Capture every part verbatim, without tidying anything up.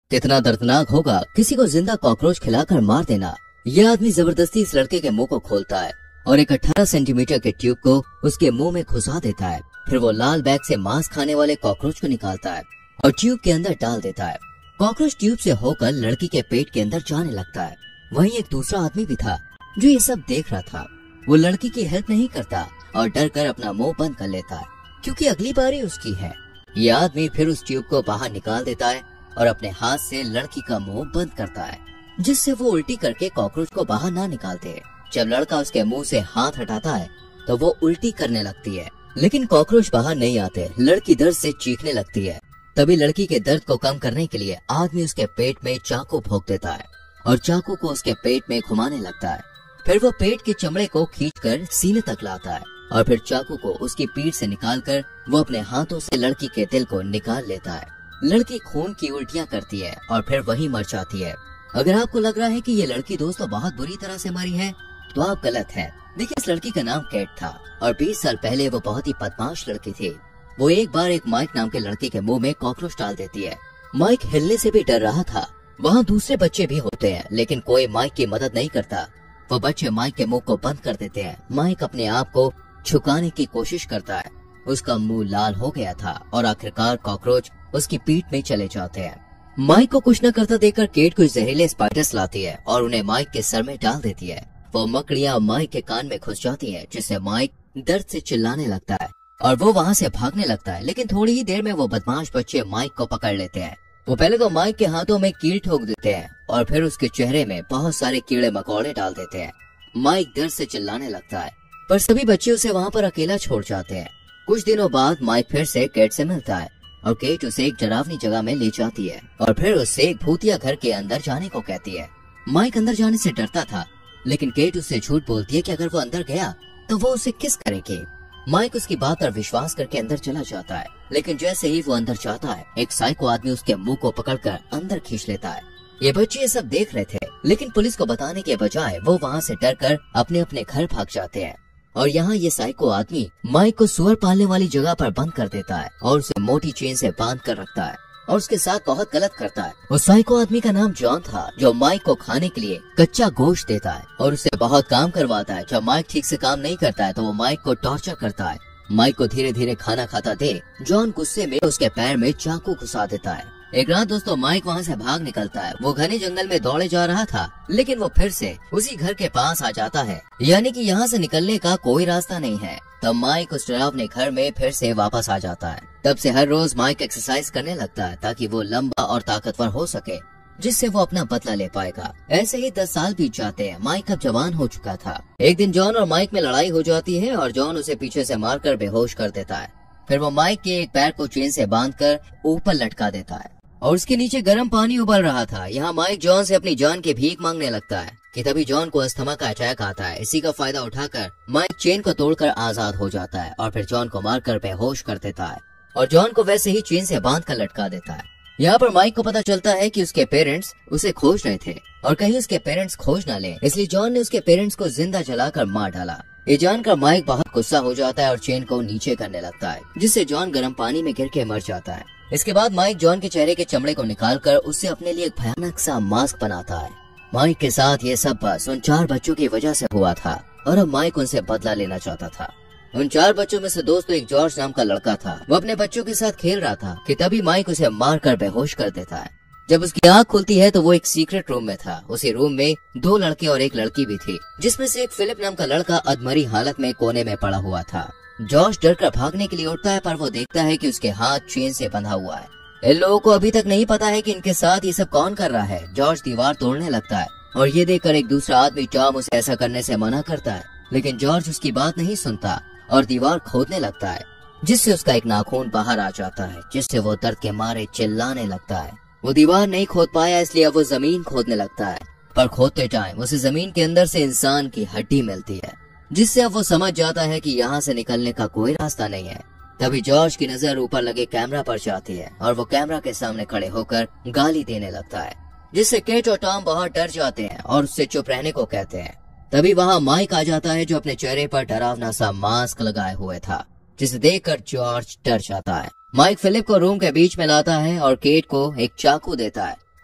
कितना दर्दनाक होगा किसी को जिंदा कॉकरोच खिलाकर मार देना। यह आदमी जबरदस्ती इस लड़के के मुंह को खोलता है और एक अठारह सेंटीमीटर के ट्यूब को उसके मुंह में घुसा देता है। फिर वो लाल बैग से मांस खाने वाले कॉकरोच को निकालता है और ट्यूब के अंदर डाल देता है। कॉकरोच ट्यूब से होकर लड़की के पेट के अंदर जाने लगता है। वहीं एक दूसरा आदमी भी था जो ये सब देख रहा था। वो लड़की की हेल्प नहीं करता और डर कर अपना मुंह बंद कर लेता है क्योंकि अगली बारी उसकी है। ये आदमी फिर उस ट्यूब को बाहर निकाल देता है और अपने हाथ से लड़की का मुंह बंद करता है, जिससे वो उल्टी करके कॉकरोच को बाहर ना निकालते। जब लड़का उसके मुंह से हाथ हटाता है तो वो उल्टी करने लगती है, लेकिन कॉकरोच बाहर नहीं आते। लड़की दर्द से चीखने लगती है। तभी लड़की के दर्द को कम करने के लिए आदमी उसके पेट में चाकू भोंक देता है और चाकू को उसके पेट में घुमाने लगता है। फिर वो पेट के चमड़े को खींचकर सीने तक लाता है और फिर चाकू को उसकी पीठ से निकालकर वो अपने हाथों से लड़की के दिल को निकाल लेता है। लड़की खून की उल्टियां करती है और फिर वहीं मर जाती है। अगर आपको लग रहा है कि ये लड़की दोस्तों बहुत बुरी तरह से मरी है तो आप गलत हैं। देखिए, इस लड़की का नाम केट था और बीस साल पहले वो बहुत ही बदमाश लड़की थी। वो एक बार एक माइक नाम के लड़के के मुंह में कॉकरोच डाल देती है। माइक हिलने से भी डर रहा था। वहाँ दूसरे बच्चे भी होते हैं लेकिन कोई माइक की मदद नहीं करता। वो बच्चे माइक के मुंह को बंद कर देते हैं। माइक अपने आप को छुपाने की कोशिश करता है। उसका मुंह लाल हो गया था और आखिरकार कॉकरोच उसकी पीठ में चले जाते हैं। माइक को कुछ न करता देखकर केट कुछ जहरीले स्पाइडर्स लाती है और उन्हें माइक के सर में डाल देती है। वो मकड़ियां माइक के कान में घुस जाती है, जिससे माइक दर्द से चिल्लाने लगता है और वो वहाँ से भागने लगता है। लेकिन थोड़ी ही देर में वो बदमाश बच्चे माइक को पकड़ लेते हैं। वो पहले तो माइक के हाथों में कील ठोक देते हैं और फिर उसके चेहरे में बहुत सारे कीड़े मकोड़े डाल देते हैं। माइक दर्द से चिल्लाने लगता है, पर सभी बच्चे उसे वहाँ पर अकेला छोड़ जाते हैं। कुछ दिनों बाद माइक फिर से केट से मिलता है और केट उसे एक डरावनी जगह में ले जाती है और फिर उससे एक भूतिया घर के अंदर जाने को कहती है। माइक अंदर जाने से डरता था, लेकिन केट उससे झूठ बोलती है कि अगर वो अंदर गया तो वो उसे किस करेगी। माइक उसकी बात पर विश्वास करके अंदर चला जाता है, लेकिन जैसे ही वो अंदर जाता है एक साइको आदमी उसके मुंह को पकड़कर अंदर खींच लेता है। ये बच्चे ये सब देख रहे थे, लेकिन पुलिस को बताने के बजाय वो वहाँ से डरकर अपने अपने घर भाग जाते हैं। और यहाँ ये साइको आदमी माइक को सुअर पालने वाली जगह पर बंद कर देता है और उसे मोटी चेन से बांध कर रखता है और उसके साथ बहुत गलत करता है। उस साइको आदमी का नाम जॉन था, जो माइक को खाने के लिए कच्चा गोश्त देता है और उससे बहुत काम करवाता है। जब माइक ठीक से काम नहीं करता है तो वो माइक को टॉर्चर करता है। माइक को धीरे धीरे खाना खाता दे जॉन गुस्से में उसके पैर में चाकू घुसा देता है। एक रात दोस्तों माइक वहाँ से भाग निकलता है। वो घने जंगल में दौड़े जा रहा था, लेकिन वो फिर से उसी घर के पास आ जाता है, यानी कि यहाँ से निकलने का कोई रास्ता नहीं है। तब माइक उस डरावने घर में फिर से वापस आ जाता है। तब से हर रोज माइक एक्सरसाइज करने लगता है ताकि वो लंबा और ताकतवर हो सके, जिससे वो अपना बदला ले पाएगा। ऐसे ही दस साल बीत जाते हैं। माइक अब जवान हो चुका था। एक दिन जॉन और माइक में लड़ाई हो जाती है और जॉन उसे पीछे से मारकर बेहोश कर देता है। फिर वो माइक के एक पैर को चेन से बांधकर ऊपर लटका देता है और उसके नीचे गर्म पानी उबल रहा था। यहाँ माइक जॉन से अपनी जान की भीख मांगने लगता है कि तभी जॉन को अस्थमा का अटैक आता है। इसी का फायदा उठाकर माइक चेन को तोड़कर आजाद हो जाता है और फिर जॉन को मारकर बेहोश कर देता है और जॉन को वैसे ही चेन से बांध कर लटका देता है। यहाँ पर माइक को पता चलता है कि उसके पेरेंट्स उसे खोज रहे थे और कहीं उसके पेरेंट्स खोज न ले, इसलिए जॉन ने उसके पेरेंट्स को जिंदा जलाकर मार डाला। ये जानकर माइक बहुत गुस्सा हो जाता है और चेन को नीचे करने लगता है, जिससे जॉन गर्म पानी में गिर के मर जाता है। इसके बाद माइक जॉन के चेहरे के चमड़े को निकालकर उससे अपने लिए एक भयानक सा मास्क बनाता है। माइक के साथ ये सब बस उन चार बच्चों की वजह से हुआ था और अब माइक उनसे बदला लेना चाहता था। उन चार बच्चों में से दोस्तों एक जॉर्ज नाम का लड़का था। वो अपने बच्चों के साथ खेल रहा था कि तभी माइक उसे मारकर बेहोश कर देता है। जब उसकी आँख खुलती है तो वो एक सीक्रेट रूम में था। उसी रूम में दो लड़के और एक लड़की भी थी, जिसमें से एक फिलिप नाम का लड़का अधमरी हालत में कोने में पड़ा हुआ था। जॉर्ज डरकर भागने के लिए उठता है, पर वो देखता है कि उसके हाथ चेन से बंधा हुआ है। इन लोगों को अभी तक नहीं पता है कि इनके साथ ये सब कौन कर रहा है। जॉर्ज दीवार तोड़ने लगता है और ये देखकर एक दूसरा आदमी टॉम उसे ऐसा करने से मना करता है, लेकिन जॉर्ज उसकी बात नहीं सुनता और दीवार खोदने लगता है, जिससे उसका एक नाखून बाहर आ जाता है, जिससे वो दर्द के मारे चिल्लाने लगता है। वो दीवार नहीं खोद पाया, इसलिए अब वो जमीन खोदने लगता है, पर खोदते टाइम उसे जमीन के अंदर से इंसान की हड्डी मिलती है, जिससे अब वो समझ जाता है कि यहाँ से निकलने का कोई रास्ता नहीं है। तभी जॉर्ज की नजर ऊपर लगे कैमरा पर जाती है और वो कैमरा के सामने खड़े होकर गाली देने लगता है, जिससे केट और टॉम बहुत डर जाते हैं और उससे चुप रहने को कहते हैं। तभी वहाँ माइक आ जाता है, जो अपने चेहरे पर डरावना सा मास्क लगाए हुए था, जिसे देखकर जॉर्ज डर जाता है। माइक फिलिप को रूम के बीच में लाता है और केट को एक चाकू देता है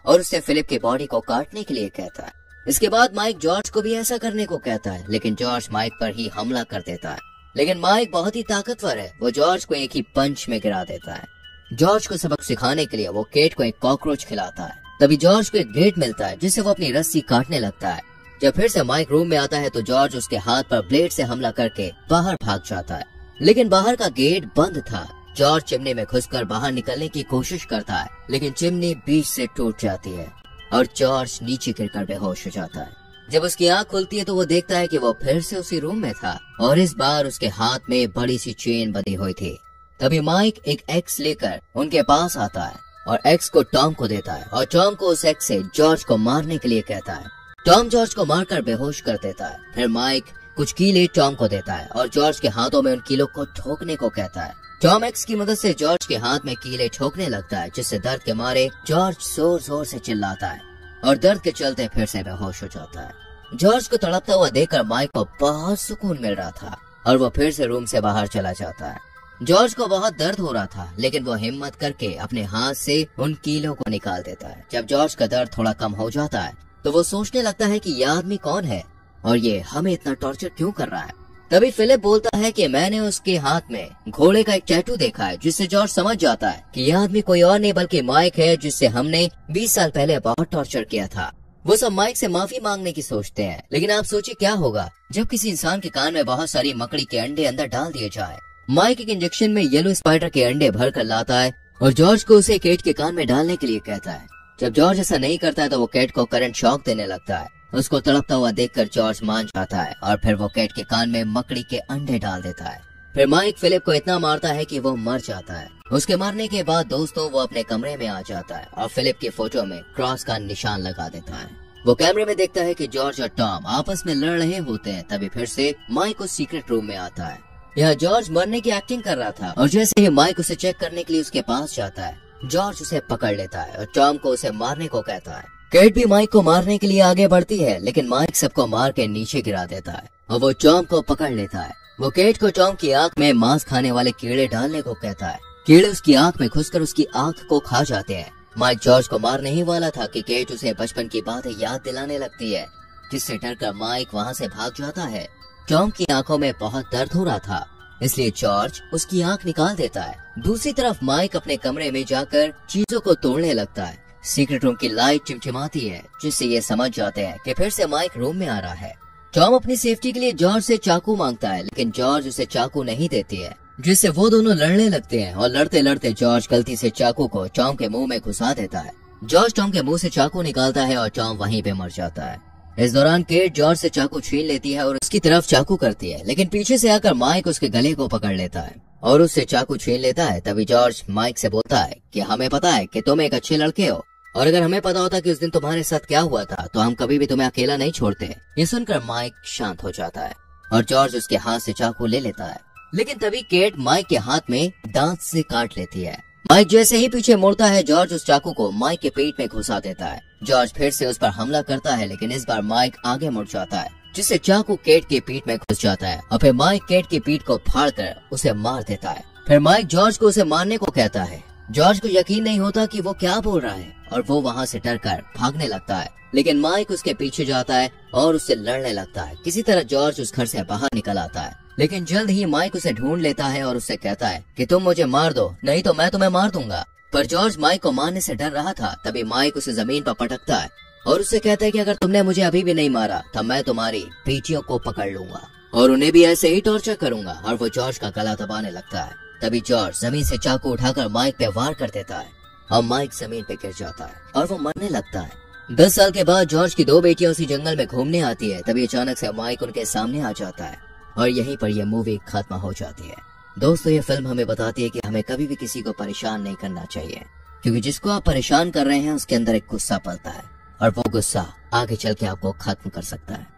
और उससे फिलिप की बॉडी को काटने के लिए कहता है। इसके बाद माइक जॉर्ज को भी ऐसा करने को कहता है, लेकिन जॉर्ज माइक पर ही हमला कर देता है। लेकिन माइक बहुत ही ताकतवर है, वो जॉर्ज को एक ही पंच में गिरा देता है। जॉर्ज को सबक सिखाने के लिए वो केट को एक कॉकरोच खिलाता है। तभी जॉर्ज को एक गेट मिलता है जिससे वो अपनी रस्सी काटने लगता है। जब फिर से माइक रूम में आता है तो जॉर्ज उसके हाथ पर ब्लेड से हमला करके बाहर भाग जाता है, लेकिन बाहर का गेट बंद था। जॉर्ज चिमनी में घुसकर बाहर निकलने की कोशिश करता है, लेकिन चिमनी बीच से टूट जाती है और जॉर्ज नीचे गिरकर बेहोश हो जाता है। जब उसकी आंख खुलती है तो वो देखता है कि वो फिर से उसी रूम में था और इस बार उसके हाथ में बड़ी सी चेन बंधी हुई थी। तभी माइक एक एक्स लेकर उनके पास आता है और एक्स को टॉम को देता है और टॉम को उस एक्स से जॉर्ज को मारने के लिए कहता है। टॉम जॉर्ज को मारकर बेहोश कर देता है। फिर माइक कुछ कीले टॉम को देता है और जॉर्ज के हाथों में उन कीलों को ठोकने को कहता है। टॉम एक्स की मदद से जॉर्ज के हाथ में कीले ठोकने लगता है, जिससे दर्द के मारे जॉर्ज जोर जोर से चिल्लाता है और दर्द के चलते फिर से बेहोश हो जाता है। जॉर्ज को तड़पता हुआ देखकर माइक को बहुत सुकून मिल रहा था और वो फिर से रूम से बाहर चला जाता है। जॉर्ज को बहुत दर्द हो रहा था, लेकिन वो हिम्मत करके अपने हाथ से उन कीलों को निकाल देता है। जब जॉर्ज का दर्द थोड़ा कम हो जाता है तो वो सोचने लगता है कि यह आदमी कौन है और ये हमें इतना टॉर्चर क्यों कर रहा है। तभी फिलिप बोलता है कि मैंने उसके हाथ में घोड़े का एक टैटू देखा है, जिससे जॉर्ज समझ जाता है कि यह आदमी कोई और नहीं बल्कि माइक है, जिससे हमने बीस साल पहले बहुत टॉर्चर किया था। वो सब माइक से माफी मांगने की सोचते हैं, लेकिन आप सोचिए क्या होगा जब किसी इंसान के कान में बहुत सारी मकड़ी के अंडे अंदर डाल दिए जाए। माइक एक इंजेक्शन में येलो स्पाइडर के अंडे भर कर लाता है और जॉर्ज को उसे केट के कान में डालने के लिए कहता है। जब जॉर्ज ऐसा नहीं करता है तो वो केट को करंट शॉक देने लगता है। उसको तड़पता हुआ देखकर जॉर्ज मान जाता है और फिर वो केट के कान में मकड़ी के अंडे डाल देता है। फिर माइक फिलिप को इतना मारता है कि वो मर जाता है। उसके मरने के बाद दोस्तों वो अपने कमरे में आ जाता है और फिलिप की फोटो में क्रॉस का निशान लगा देता है। वो कैमरे में देखता है कि जॉर्ज और टॉम आपस में लड़ रहे होते हैं। तभी फिर से माइक उस सीक्रेट रूम में आता है। यह जॉर्ज मरने की एक्टिंग कर रहा था और जैसे ही माइक उसे चेक करने के लिए उसके पास जाता है, जॉर्ज उसे पकड़ लेता है और टॉम को उसे मारने को कहता है। केट भी माइक को मारने के लिए आगे बढ़ती है, लेकिन माइक सबको मार के नीचे गिरा देता है और वो टॉम को पकड़ लेता है। वो केट को टॉम की आंख में मांस खाने वाले कीड़े डालने को कहता है। कीड़े उसकी आंख में घुसकर उसकी आंख को खा जाते हैं। माइक जॉर्ज को मारने ही वाला था कि केट उसे बचपन की बातें याद दिलाने लगती है, जिससे डरकर माइक वहाँ से भाग जाता है। टॉम की आंखों में बहुत दर्द हो रहा था, इसलिए जॉर्ज उसकी आंख निकाल देता है। दूसरी तरफ माइक अपने कमरे में जाकर चीजों को तोड़ने लगता है। सीक्रेट रूम की लाइट चिमचिमाती है, जिससे ये समझ जाते हैं कि फिर से माइक रूम में आ रहा है। टॉम अपनी सेफ्टी के लिए जॉर्ज से चाकू मांगता है, लेकिन जॉर्ज उसे चाकू नहीं देती है, जिससे वो दोनों लड़ने लगते हैं और लड़ते लड़ते जॉर्ज गलती से चाकू को टॉम के मुंह में घुसा देता है। जॉर्ज टॉम के मुंह से चाकू निकालता है और टॉम वहीं पे मर जाता है। इस दौरान केट जॉर्ज से चाकू छीन लेती है और उसकी तरफ चाकू करती है, लेकिन पीछे से आकर माइक उसके गले को पकड़ लेता है और उससे चाकू छीन लेता है। तभी जॉर्ज माइक से बोलता है कि हमें पता है कि तुम एक अच्छे लड़के हो और अगर हमें पता होता कि उस दिन तुम्हारे साथ क्या हुआ था तो हम कभी भी तुम्हें अकेला नहीं छोड़ते। ये सुनकर माइक शांत हो जाता है और जॉर्ज उसके हाथ से चाकू ले लेता है, लेकिन तभी केट माइक के हाथ में दांत से काट लेती है। माइक जैसे ही पीछे मुड़ता है, जॉर्ज उस चाकू को माइक के पेट में घुसा देता है। जॉर्ज फिर से उस पर हमला करता है, लेकिन इस बार माइक आगे मुड़ जाता है, जिससे चाकू केट की पीठ में घुस जाता है और फिर माइक केट की पीठ को फाड़कर उसे मार देता है। फिर माइक जॉर्ज को उसे मारने को कहता है। जॉर्ज को यकीन नहीं होता कि वो क्या बोल रहा है और वो वहाँ से डरकर भागने लगता है, लेकिन माइक उसके पीछे जाता है और उससे लड़ने लगता है। किसी तरह जॉर्ज उस घर से बाहर निकल आता है, लेकिन जल्द ही माइक उसे ढूंढ लेता है और उससे कहता है कि तुम मुझे मार दो, नहीं तो मैं तुम्हें मार दूंगा। पर जॉर्ज माइक को मारने से डर रहा था। तभी माइक उसे जमीन पर पटकता है और उससे कहता है कि अगर तुमने मुझे अभी भी नहीं मारा तो मैं तुम्हारी बेटियों को पकड़ लूंगा और उन्हें भी ऐसे ही टॉर्चर करूंगा। और वो जॉर्ज का गला दबाने लगता है। तभी जॉर्ज जमीन से चाकू उठाकर माइक पे वार कर देता है और माइक जमीन पे गिर जाता है और वो मरने लगता है। दस साल के बाद जॉर्ज की दो बेटियां उसी जंगल में घूमने आती है। तभी अचानक से माइक उनके सामने आ जाता है और यहीं पर यह मूवी खत्म हो जाती है। दोस्तों, ये फिल्म हमें बताती है कि हमें कभी भी किसी को परेशान नहीं करना चाहिए, क्योंकि जिसको आप परेशान कर रहे हैं उसके अंदर एक गुस्सा पलता है और वो गुस्सा आगे चल के आपको खत्म कर सकता है।